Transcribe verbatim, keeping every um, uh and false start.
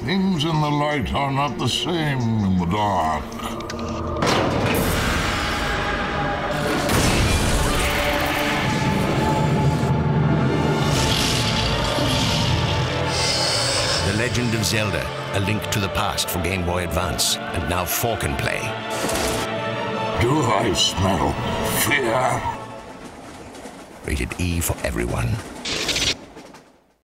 Things in the light are not the same in the dark. The Legend of Zelda, a link to the past for Game Boy Advance, and now four can play. Do I smell fear? Rated E for everyone.